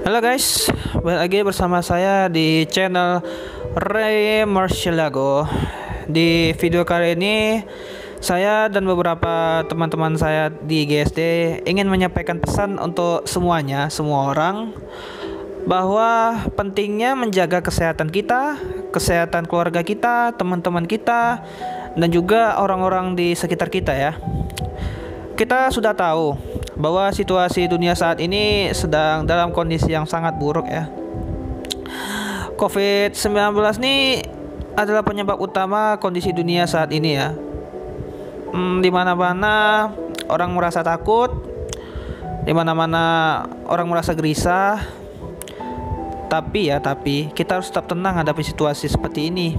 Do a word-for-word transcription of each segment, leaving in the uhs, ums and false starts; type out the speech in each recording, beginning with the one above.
Halo guys, balik lagi bersama saya di channel Ray Marcialago. Di video kali ini, saya dan beberapa teman-teman saya di G S D ingin menyampaikan pesan untuk semuanya, semua orang, bahwa pentingnya menjaga kesehatan kita, kesehatan keluarga kita, teman-teman kita, dan juga orang-orang di sekitar kita ya. Kita sudah tahu bahwa situasi dunia saat ini sedang dalam kondisi yang sangat buruk ya. covid sembilan belas ini adalah penyebab utama kondisi dunia saat ini ya. Hmm, di mana-mana orang merasa takut, di mana-mana orang merasa gelisah. Tapi ya, tapi kita harus tetap tenang hadapi situasi seperti ini.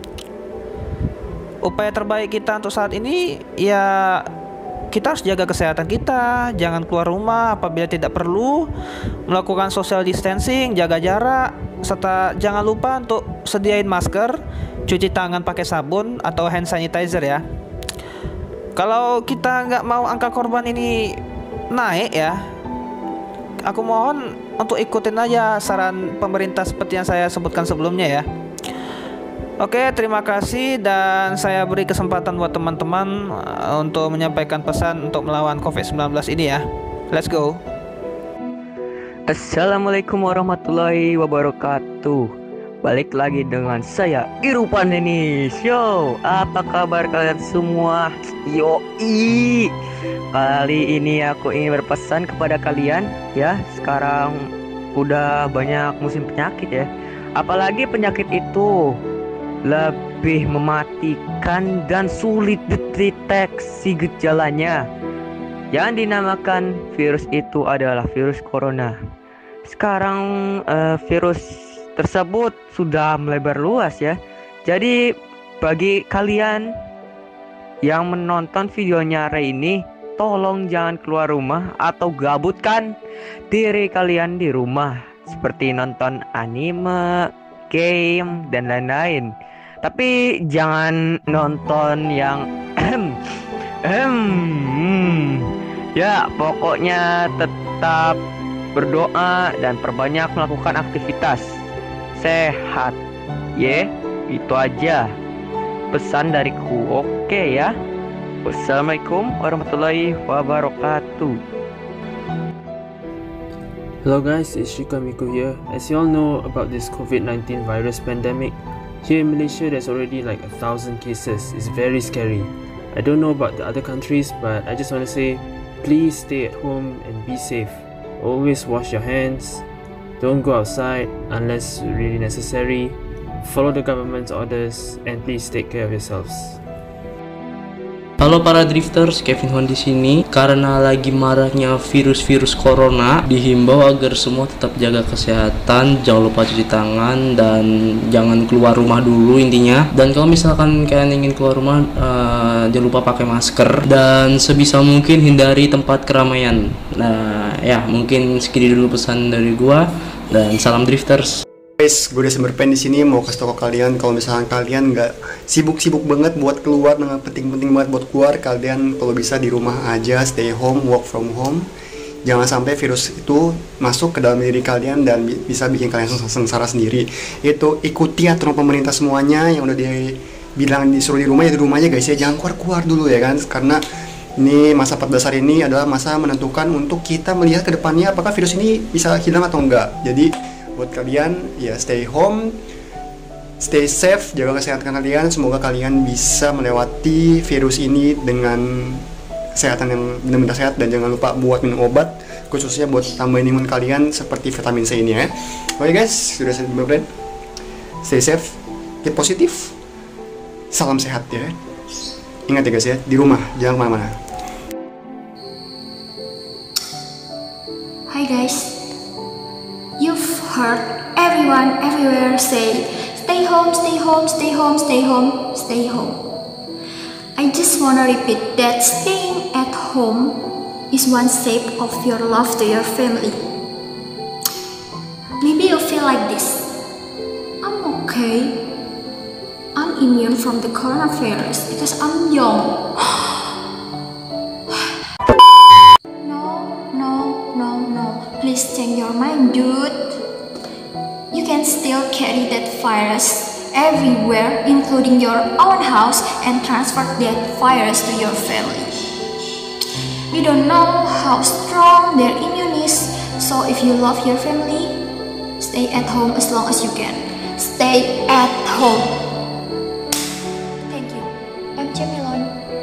Upaya terbaik kita untuk saat ini ya, kita harus jaga kesehatan kita, jangan keluar rumah apabila tidak perlu, melakukan social distancing, jaga jarak, serta jangan lupa untuk sediain masker, cuci tangan pakai sabun atau hand sanitizer ya. Kalau kita nggak mau angka korban ini naik ya, aku mohon untuk ikutin aja saran pemerintah seperti yang saya sebutkan sebelumnya ya. Oke, terima kasih, dan saya beri kesempatan buat teman-teman uh, untuk menyampaikan pesan untuk melawan covid sembilan belas ini ya. Let's go. Assalamualaikum warahmatullahi wabarakatuh. Balik lagi dengan saya Irfan ini. Yo, apa kabar kalian semua? Yoi. Kali ini aku ingin berpesan kepada kalian ya. Sekarang udah banyak musim penyakit ya. Apalagi penyakit itu lebih mematikan dan sulit dideteksi gejalanya. Yang dinamakan virus itu adalah virus corona. Sekarang uh, virus tersebut sudah melebar luas ya. Jadi bagi kalian yang menonton videonya Ray ini, tolong jangan keluar rumah atau gabutkan diri kalian di rumah seperti nonton anime, game, dan lain-lain. Tapi jangan nonton yang ya, pokoknya tetap berdoa dan perbanyak melakukan aktivitas sehat. Ya, itu aja pesan dariku. Oke ya. Wassalamualaikum warahmatullahi wabarakatuh. Hello guys, it's Shika Miku here. As you all know about this covid nineteen virus pandemic, here in Malaysia there's already like a thousand cases. It's very scary. I don't know about the other countries, but I just want to say, please stay at home and be safe. Always wash your hands. Don't go outside unless really necessary. Follow the government's orders and please take care of yourselves. Halo para drifters, Kevin Hon di sini. Karena lagi maraknya virus-virus corona, dihimbau agar semua tetap jaga kesehatan, jangan lupa cuci tangan dan jangan keluar rumah dulu intinya. Dan kalau misalkan kalian ingin keluar rumah, uh, jangan lupa pakai masker dan sebisa mungkin hindari tempat keramaian. Nah, ya mungkin segini dulu pesan dari gua dan salam drifters. Guys, gue udah Summerpen di sini mau kasih tau ke kalian kalau misalkan kalian nggak sibuk-sibuk banget buat keluar, nggak penting-penting banget buat keluar, kalian kalau bisa di rumah aja, stay home, work from home. Jangan sampai virus itu masuk ke dalam diri kalian dan bi bisa bikin kalian sengsara sendiri. Itu ikuti aturan pemerintah semuanya yang udah dibilang disuruh di rumah, ya di rumah aja guys ya, jangan keluar-keluar dulu ya kan, karena ini masa empat belas hari ini adalah masa menentukan untuk kita melihat ke depannya apakah virus ini bisa hilang atau enggak. Jadi buat kalian ya, stay home, stay safe, jaga kesehatan kalian. Semoga kalian bisa melewati virus ini dengan kesehatan yang benar-benar sehat, dan jangan lupa buat minum obat, khususnya buat tambahin imun kalian seperti vitamin C ini ya. Oke guys, sudah saya berbrand. Stay safe, keep positif, salam sehat ya. Ingat ya guys ya, di rumah, jangan kemana-mana. Hi guys. You've heard everyone everywhere say, stay home, stay home, stay home, stay home, stay home. I just wanna repeat that staying at home is one step of your love to your family. Maybe you feel like this. I'm okay. I'm immune from the coronavirus because I'm young. Please change your mind, dude. can still carry that virus everywhere, including your own house, and transfer that virus to your family. We don't know how strong their immune is, so if you love your family, stay at home as long as you can. Stay at home. Thank you. I'm Jamilon.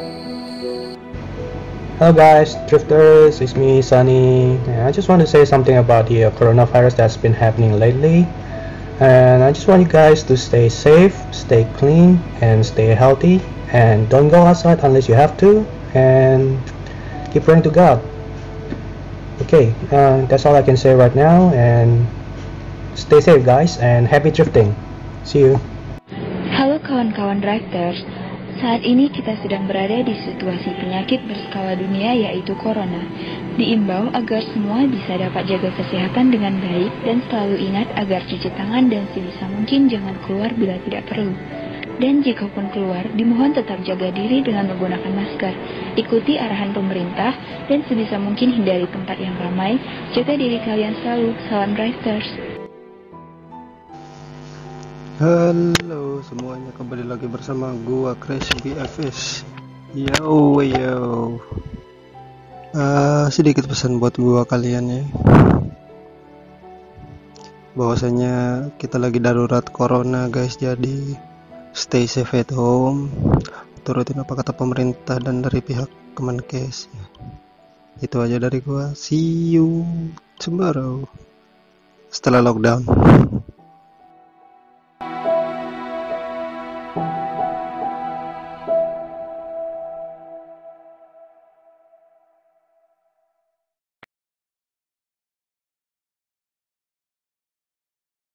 Hello guys, Drifters, it's me Sunny. And I just want to say something about the uh, coronavirus that's been happening lately. And I just want you guys to stay safe, stay clean, and stay healthy. And don't go outside unless you have to. And keep praying to God. Okay, uh, that's all I can say right now. And stay safe guys, and happy drifting. See you. Halo kawan-kawan Drifters. Saat ini kita sedang berada di situasi penyakit berskala dunia yaitu Corona. Diimbau agar semua bisa dapat jaga kesehatan dengan baik dan selalu ingat agar cuci tangan dan sebisa mungkin jangan keluar bila tidak perlu. Dan jikapun keluar, dimohon tetap jaga diri dengan menggunakan masker. Ikuti arahan pemerintah dan sebisa mungkin hindari tempat yang ramai. Jaga diri kalian selalu. Salam Drifters. Halo semuanya, kembali lagi bersama gua Crash B F S. Yo yo. Uh, sedikit pesan buat gua kalian ya. Bahwasanya kita lagi darurat corona guys, jadi stay safe at home. Turutin apa kata pemerintah dan dari pihak Kemenkes. Itu aja dari gua. See you tomorrow setelah lockdown.